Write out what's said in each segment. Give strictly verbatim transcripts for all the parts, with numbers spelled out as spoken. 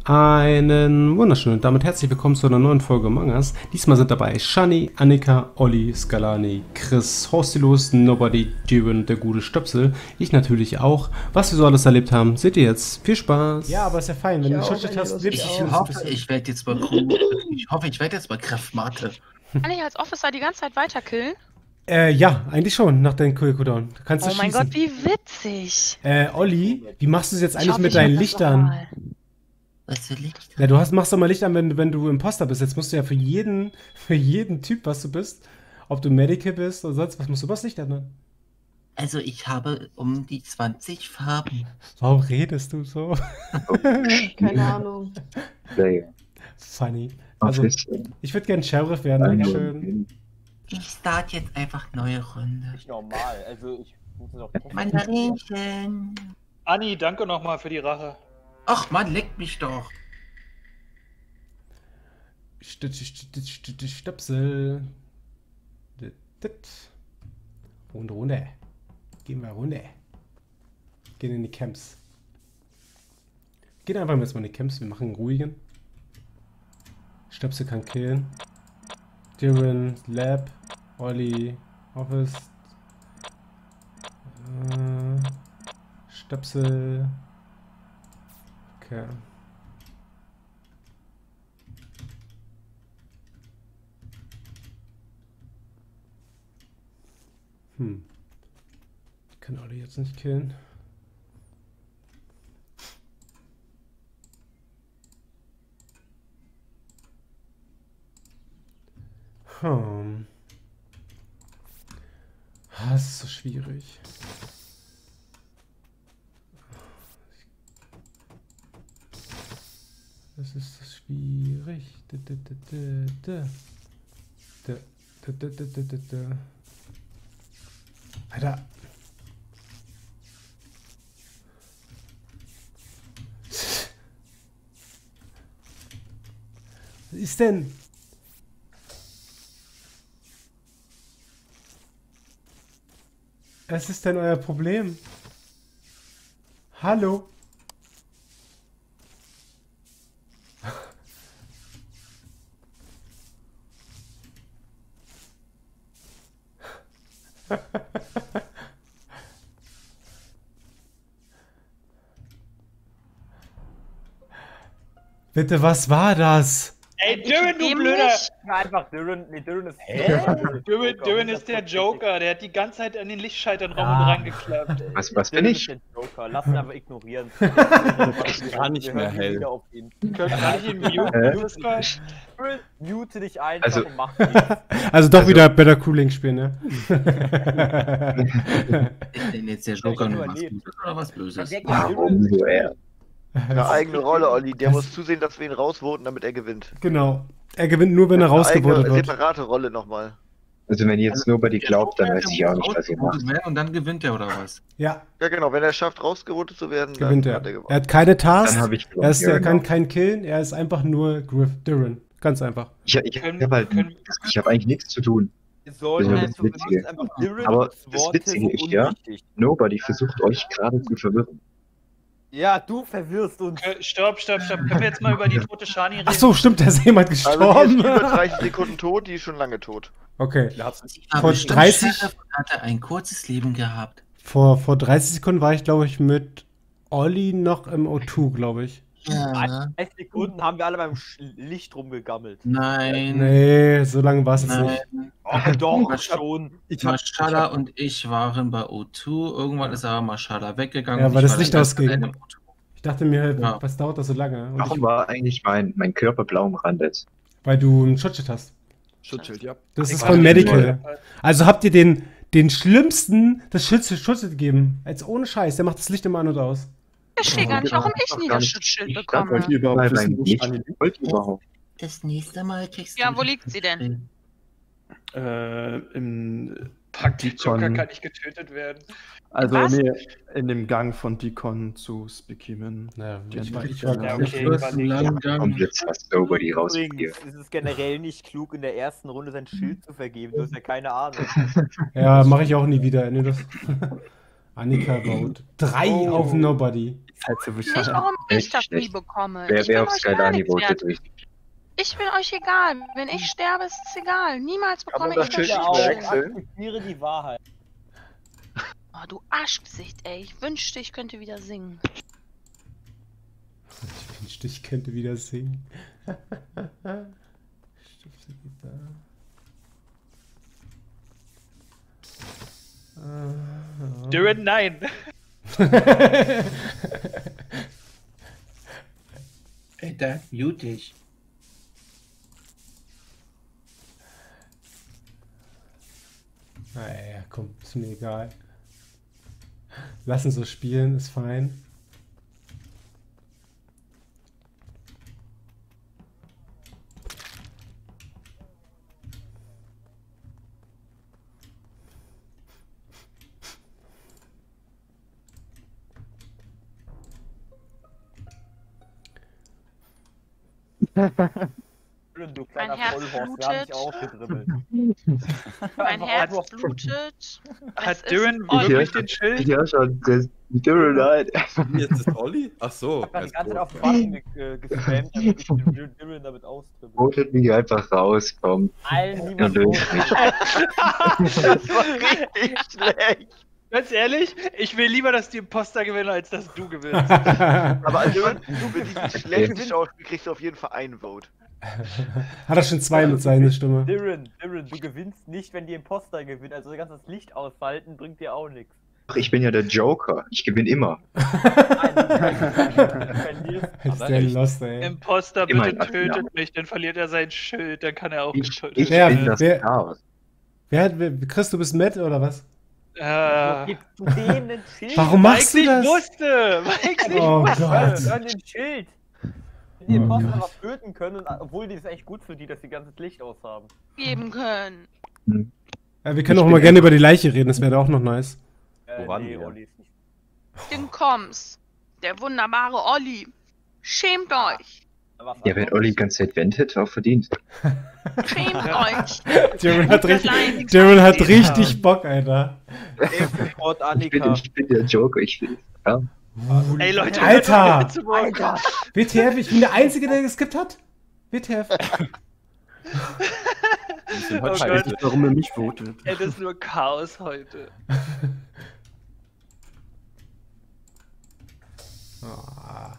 Einen wunderschönen und damit herzlich willkommen zu einer neuen Folge Among Us. Diesmal sind dabei Shani, Annika, Olli, Scalani, Chris, Horstilus, Nobody, Jibin, der gute Stöpsel. Ich natürlich auch. Was wir so alles erlebt haben, seht ihr jetzt. Viel Spaß. Ja, aber ist ja fein, wenn ja, du Schutzschild hast. Ich, ich hoffe, ich werde jetzt mal Ich hoffe, ich werde jetzt mal Kraftmate. Kann ich als Officer die ganze Zeit weiter killen? Äh, ja, eigentlich schon, nach deinem Cooldown. Kannst du Oh mein schießen. Gott, wie witzig. Äh, Olli, wie machst du es jetzt Ich eigentlich hoffe, mit ich mach deinen das Lichtern? nochmal. Was für Licht? Ja, du hast, machst doch mal Licht an, wenn, wenn du Imposter bist. Jetzt musst du ja für jeden, für jeden Typ, was du bist, ob du Medical bist oder sonst was, musst du was Licht ändern. Also ich habe um die zwanzig Farben. Warum redest du so? Keine Ahnung. Funny. Also, ich würde gerne Sheriff werden, Dankeschön. Ich start jetzt einfach neue Runde. Nicht normal, also ich muss noch. Mandarinchen. Anni, danke nochmal für die Rache. Ach man, leckt mich doch. St st st st Stöpsel. Runde, Runde. Gehen wir runter. Gehen in die Camps. Gehen einfach jetzt mal in die Camps. Wir machen einen ruhigen. Stöpsel kann killen. Jiren, Lab, Olli, Office. Äh, Stöpsel. Okay. Hm. Ich kann Olli jetzt nicht killen. Hm. Ah, das ist so schwierig. Das ist so schwierig. Da, da, da, da, da. Da, da, da, da, da, da. Alter. Was ist denn? Was ist denn euer Problem? Hallo? Bitte, was war das? Ey, Jiren, du blöder! Einfach Jiren, nee, Jiren ist. Hä? Jiren, Jiren ist der Joker, der hat die ganze Zeit an den Lichtschaltern rum Ah. und rangeklappt. Was, was bin ich? Joker. Lass ihn einfach ignorieren. Gar nicht mehr hell. Kann kann ich ihn muten? Discord? Mute dich einfach Also- und mach nichts. Also doch wieder Better Cooling spielen, ne? Ist denn jetzt der Joker nur was Gutes oder was Böses? Warum so er? Eine eigene Rolle, Olli. Der muss zusehen, dass wir ihn rausvoten, damit er gewinnt. Genau. Er gewinnt nur, wenn er Eine rausgevotet eigene, wird. separate Rolle nochmal. Also wenn jetzt Nobody glaubt, dann weiß ich auch nicht, was ihr macht. Und dann gewinnt er oder was? Ja, Ja genau, wenn er es schafft, rausgevotet zu werden, gewinnt dann er. hat er gewonnen. Er hat keine Tasks. Dann habe ich Er, ist, er Ja, kann genau. keinen killen. Er ist einfach nur Griff Duran. Ganz einfach. Ich, ich Können- habe halt, können- ich habe eigentlich nichts zu tun. Wir sollen Das ist einfach, das wir Witzige. müssen einfach Jiren Aber das Worte Witzige so ist ja- unwichtig. Nobody versucht euch gerade zu verwirren. Ja, du verwirrst uns. Äh, Stopp, stopp, stopp. Können wir jetzt mal über die tote Shani reden? Ach so, stimmt, da ist jemand Also die gestorben. ist über dreißig Sekunden tot, die ist schon lange tot. Okay. Ich habe Vor bestimmt dreißig Sheriff und hatte ein kurzes Leben gehabt. Vor, vor dreißig Sekunden war ich, glaube ich, mit Olli noch im O zwei, glaube ich. Ja. dreißig Sekunden haben wir alle beim Sch- Licht rumgegammelt. Nein. Nee, so lange war es jetzt nicht. Nein. Oh, doch, Ich hab- schon. Mashallah und ich waren bei O zwei. Irgendwann ist aber Mashallah weggegangen. Ja, und weil ich das war Licht dann ganz ausging. alleine im O zwei. Ich dachte mir, Ja. was dauert das so lange? Und Warum ich, war eigentlich mein, mein Körper blau umrandet? weil du ein Schutzschild hast. Schutzschild, ja. Das ist Ich von weiß Medical. nicht. Also habt ihr den, den schlimmsten das Schutz- Schutzschild gegeben. Als ohne Scheiß. Der macht das Licht immer an und aus. Ich verstehe gar nicht, warum ich Doch nie gar das nicht. Schutzschild Ich bekomme. Wollt ihr überhaupt Weil wissen, mein wo Licht Shani liegt? wollt ihr überhaupt. Das nächste Mal kriegst du. Ja, wo liegt sie denn? Äh, im Fuck, der Joker Deacon. kann nicht getötet werden. Also Was? nee, in dem Gang von Deacon zu Speakeman. Ja, Die ich war, haben- ich war, Ja, ich, okay. Du hast einen langen Gang. Und jetzt hast Nobody rausgeführt. Übrigens ist es generell nicht klug, in der ersten Runde sein Schild zu vergeben. Du hast ja keine Ahnung. ja, mache ich auch nie wieder. Nee, das Annika baut. Drei Oh. auf Nobody. Halt so Nicht, bescheuert. warum ich Echt das nie schlecht. bekomme. Wer, ich wer bin auf euch gar Skylani nichts wert. votet durch? Ich bin euch egal. Wenn ich sterbe, ist es egal. Niemals Kann man bekomme das ich das Schild Ja, nicht auch. Schild. wechseln? Akzeptiere die Wahrheit. Oh, du Arschgesicht, ey. Ich wünschte, ich könnte wieder singen. Ich wünschte, ich könnte wieder singen. Stifte geht da. Ah, Durin, nein. Alter, mute dich. Naja, komm, ist mir egal. Lassen so spielen, ist fein. Du kleiner Mein Herz Vollhorst, wir haben blutet. dich aufgedribbelt. Mein Einfach Herz nur- blutet. Es Hat ist Durin Olli. wirklich den Schild? Ja, schon. Das Durin halt. Jetzt ist Olli? Ach so. Ich hab die ist ganze Zeit gut. auf den Button ge äh, gespammt, damit ich den Dylan damit austribbel. Votet mich einfach raus, komm. Allen Ja, niemand durch voten. mich. Das war richtig schlecht. Ganz ehrlich, ich will lieber, dass die Imposter gewinnen, als dass du gewinnst. Aber also, du mit diesem schlechten Schauspiel kriegst du auf jeden Fall ein Vote. Hat er schon zwei mit seiner Stimme. Dylan, Dylan, du gewinnst nicht, wenn die Imposter gewinnt. Also ganz das Licht ausschalten bringt dir auch nichts. Ach, ich bin ja der Joker. Ich gewinne immer. Nein, du verlierst. Ist der lost, ey. Imposter, Immer bitte ein Achtelfinale. tötet mich, dann verliert er sein Schild, dann kann er auch Ich, getötet ich Wer- bin das wer- Chaos. Wer hat, wer, Chris, du bist Matt oder was? Äh, Gibst du denen ein Schild? Warum machst du Mike das? nicht wusste! Mike nicht Oh wusste! Gott. Hör den Schild! Wenn die Oh Imposter Gott. was töten können, und, obwohl die ist echt gut für die, dass sie ganzes Licht aushaben. Geben können. Ja, wir können Ich auch bin mal ja- gerne über die Leiche reden, das wäre auch noch nice. Äh, Wo waren nee, die, ja? Olli ist nicht. Den Koms. Der wunderbare Olli. Schämt euch. Was Ja, wenn Olli die ganze Zeit wendet, auch verdient. Schämt euch. Daryl hat, richtig, Klein- Daryl hat richtig Bock, Alter. Support Ich bin, Annika. ich bin der Joker, ich will. Ja. Ey Leute, Alter! hört auf, zu wollen. Alter! W T F, ich bin der Einzige, der geskippt hat. W T F. Wir sind heute Oh scheiße. Gott. Warum er mich votet. Ey, das ist nur Chaos heute. Ah.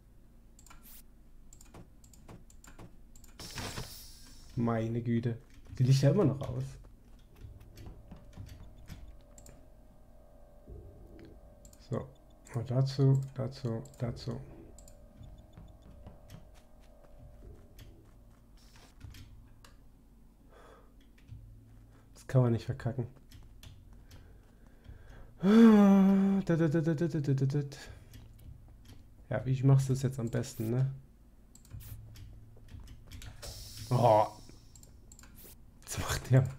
Meine Güte. Die liegt ja immer noch aus. So. Und dazu, dazu, dazu. Das kann man nicht verkacken. Ja, wie machst du das jetzt am besten, ne? Oh. Was macht der?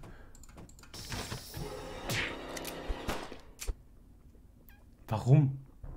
Warum?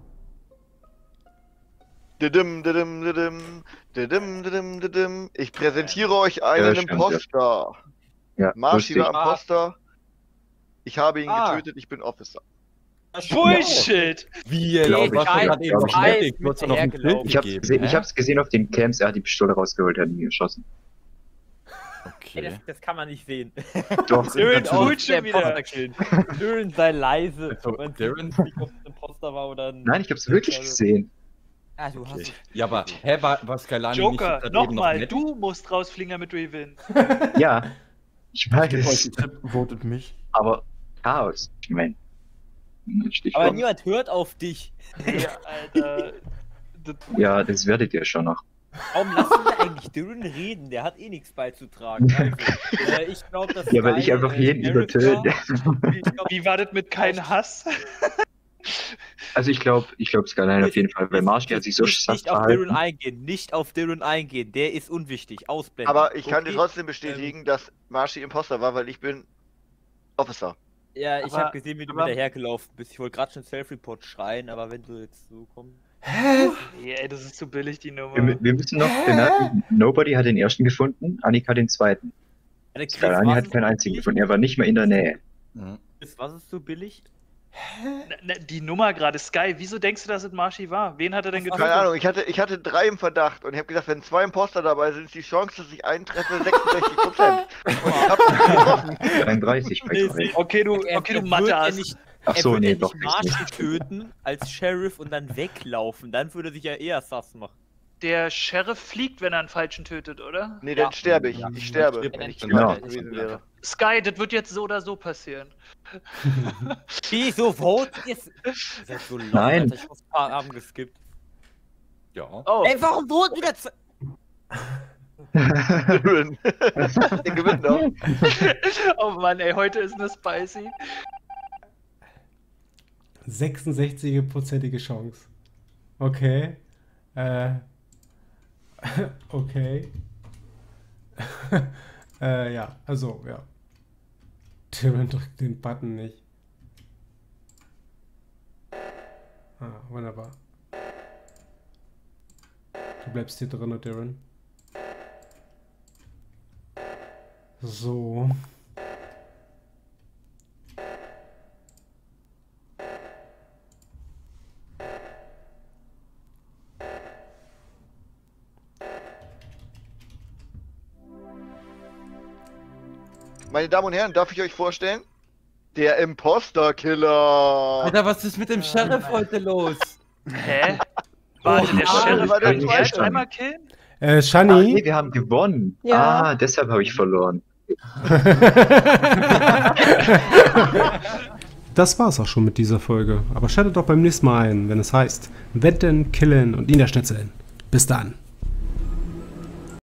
Didim, didim, didim, didim, didim, didim. Ich präsentiere euch einen Ja, stimmt, Imposter. Ja, Marschi lustig. war Imposter. Ich habe ihn Ah. getötet, ich bin Officer. Bullshit! Wie, Glaub ey, ich, du hast doch glaub gerade eben ich. bestätigt. Du hast doch noch ein Hinterhergelaufen. Bild Ich hab's, gegeben. gesehen, ich hä? hab's gesehen auf den Camps, er hat die Pistole rausgeholt, hat ihn geschossen. Ey, Okay. das, das kann man nicht sehen. Doch, Dylan natürlich. holt schon wieder. Dylan sei leise. Also, wenn Dylan- es nicht auf dem Imposter war oder ein. Nein, ich hab's wirklich gesehen. Ah, du hast Okay. Ja, aber, hä, war, war Skylani Joker, nicht gerade eben noch nochmal, nett? du musst rausfliegen, damit du gewinnst. Ja, ich Ich gebe euch weiß, einen Tipp, votet mich. aber Chaos. Ich mein, Aber Stichwort. niemand hört auf dich. Nee, Alter. Das- Ja, das werdet ihr schon noch. Warum lassen wir eigentlich Dylan reden? Der hat eh nichts beizutragen. Also, äh, ich glaube, dass. Ja, weil ich Sky, einfach äh, jeden Sheriff übertöne. war. Ich glaub, Wie war das mit kein Hass? Also ich glaube, ich glaube Skyline auf jeden Fall, weil Jetzt- Marsch hat sich so nicht, satt nicht auf Dylan verhalten. eingehen, nicht auf Dylan eingehen. Der ist unwichtig. Ausblenden. Aber ich kann dir Okay? trotzdem bestätigen, dass Marschi Imposter war, weil ich bin Officer. Ja, ich Aber- habe gesehen, wie du aber- hinterhergelaufen bist. Ich wollte gerade schon Self-Report schreien, aber wenn du jetzt so kommst. Hä? Nee, ey, das ist zu billig, die Nummer. Wir, mü- wir müssen noch bemerken, Nobody hat den ersten gefunden, Annika den zweiten. Alter, Chris, Skyline was hat ist keinen so einzigen billig? gefunden, er war nicht mehr in der Nähe. Mhm. Chris, was ist so billig? Na, Die Nummer gerade, Sky, wieso denkst du, dass es Marschi war? Wen hat er denn getötet? Keine Ahnung, ich hatte, ich hatte drei im Verdacht und ich habe gesagt, wenn zwei Imposter dabei sind, ist die Chance, dass ich einen treffe, sechsundsechzig Prozent. Und ich hab ihn getroffen. dreiunddreißig bei euch. Okay, du, Er, okay, er du wird Mathe ja hast. nicht, Ach er so, würde nee, ja doch nicht nicht. Marschi töten als Sheriff und dann weglaufen. Dann würde sich ja eher Sass machen. Der Sheriff fliegt, wenn er einen Falschen tötet, oder? Nee, dann Ja. sterbe ich. Ja. Ich sterbe, Stirbt wenn er ich nicht. Genau. Zweiter gewesen wäre. Sky, das wird jetzt so oder so passieren. Wieso votet ihr? Ihr seid so laut, Nein. Alter. Ich habe ein paar Abend geskippt. Ja. Oh, Ey, warum voten wieder zwei? Den gewinnt noch. oh Mann, ey, heute ist eine Spicy. sechsundsechzig-prozentige Chance. Okay. Äh. Okay. äh, ja, also, ja. Tyrion drückt den Button nicht. Ah, wunderbar. Du bleibst hier drin, Tyrion. So. Meine Damen und Herren, darf ich euch vorstellen? Der Imposter-Killer. Alter, was ist mit dem Sheriff heute los? Hä? Warte, der Ah, Sheriff war der kann Zweite. jetzt einmal killen? Äh, Ah, Shani? nee, wir haben gewonnen. Ja. Ah, deshalb habe ich verloren. Das war's auch schon mit dieser Folge. Aber schaltet doch beim nächsten Mal ein, wenn es heißt Wetten, Killen und Niederschnitzeln. Bis dann.